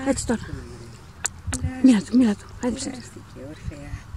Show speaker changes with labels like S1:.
S1: Έτσι τώρα. Μίλα του, μίλα του.
S2: Κουράστηκε, ορφέα.